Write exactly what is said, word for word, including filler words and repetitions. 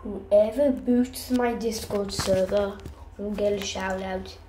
Whoever boosts my Discord server will get a shout out.